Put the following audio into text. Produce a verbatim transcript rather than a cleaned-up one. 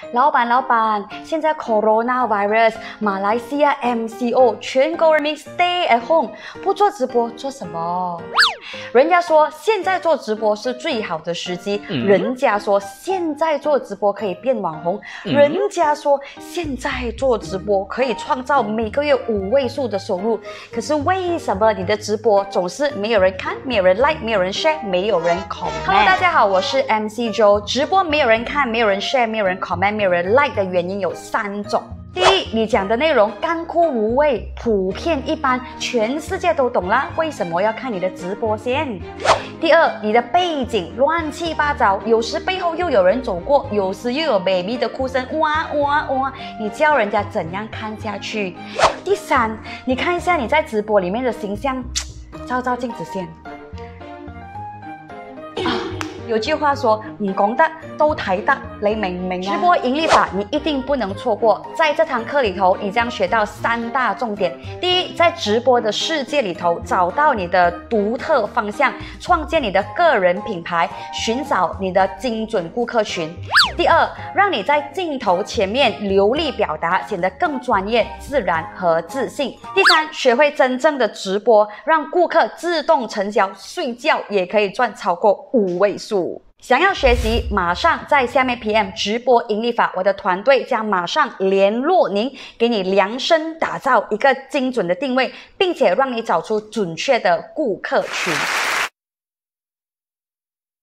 老板，老板，现在 coronavirus， 马来西亚 M C O， 全国人民 stay at home， 不做直播做什么？人家说现在做直播是最好的时机，嗯、人家说现在做直播可以变网红，嗯、人家说现在做直播可以创造每个月五位数的收入。可是为什么你的直播总是没有人看，没有人 like， 没有人 share， 没有人 comment？Hello， 大家好，我是 M C Joe。直播没有人看，没有人 share， 没有人 comment， 没有人 like 的原因有三种。第一，你讲的内容干枯无味，普遍一般，全世界都懂啦，为什么要看你的直播先？第二，你的背景乱七八糟，有时背后又有人走过，有时又有 baby 的哭声，哇哇哇，你教人家怎样看下去？第三，你看一下你在直播里面的形象，照照镜子先。有句话说，唔講得都睇得，你明唔明啊？直播盈利法你一定不能錯過。在這堂課裡頭，你將學到三大重點。第一，在直播的世界裡頭，找到你的獨特方向，創建你的個人品牌，尋找你的精準顧客群。第二，讓你在鏡頭前面流利表達，顯得更專業、自然和自信。第三，學會真正的直播，讓顧客自動成交，睡覺也可以賺超過五位數。想要學習，馬上在下面 P M 直播盈利法，我的團隊將馬上聯絡您，給你量身打造一個精準的定位，並且讓你找出準確的顧客群。